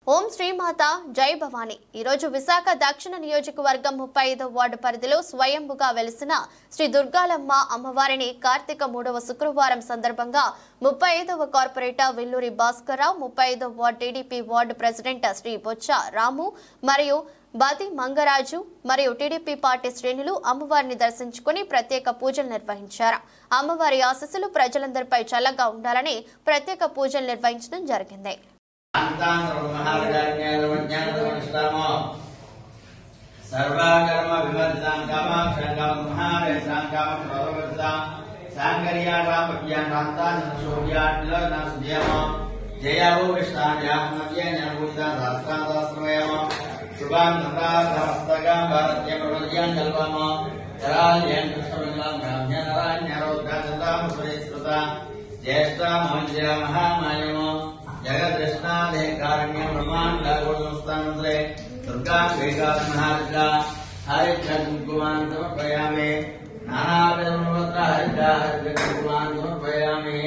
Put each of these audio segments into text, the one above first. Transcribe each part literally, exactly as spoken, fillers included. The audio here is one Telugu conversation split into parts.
ఓం శ్రీమాత జై భవాని ఈ రోజు విశాఖ దక్షిణ నియోజకవర్గం ముప్పై ఐదవ వార్డు పరిధిలో స్వయంభుగా వెలిసిన శ్రీ దుర్గాలమ్మ అమ్మవారిని కార్తీక మూడవ శుక్రవారం సందర్భంగా ముప్పై ఐదవ కార్పొరేటర్ విల్లూరి భాస్కర్రావు, ముప్పై ఐదవ ward TDP ward president Shri Boccha Ramu మరియు బాది మంగరాజు మరియు టీడీపీ పార్టీ శ్రేణులు అమ్మవారిని దర్శించుకుని ప్రత్యేక పూజలు నిర్వహించారు. అమ్మవారి ఆశీస్సులు ప్రజలందరిపై చల్లగా ఉండాలని ప్రత్యేక పూజలు నిర్వహించడం జరిగింది. सर्वाकर्म विवर्धितां कामाक्षरं महारेशां कामप्रवर्धितां सांकर्याणां पट्यान्तां शोभ्याट्लना सुध्यमो जयावो विष्टाभ्यां मध्यज्ञानभूता शास्त्रान्तस्त्रमयम शुभां नम्राहस्तगां भारतीय प्रवद्यां कल्पमो कराल्यं कृष्णमङ्गलं ब्राह्मणराज्ञारोद्धाचतां सुरेश्रुता ज्येष्ठा मौज्या महामायमो जगदृष्णादे कारुण्यं ब्रह्माण्डगोत्संस्थानन्द्रे दुर्गा वेगात्महार्गा हरिद्रा कुंकुमान् समर्पयामि नानाविधमत्र हरिद्रा हरिद्रा कुंकुमान् समर्पयामि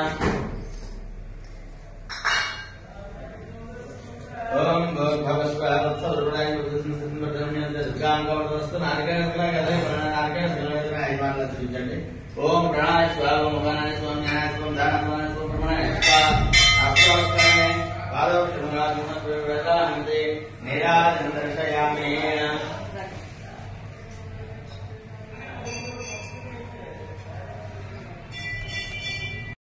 ओम भगवस्वः वत्सरुणाय वत्सरुणाय दुर्गां गौरवस्तु नारकेश्वराय नारकेश्वराय आईवान सूचंడి ओम प्राणाय स्वाहा ओम गणाय स्वाहा ज्ञानाय स्वाहा दानाय स्वाहा प्रमाणाय स्वाहा आस्वादने पादोक्षणादिमत वेदान्ते निराजन दर्शयामि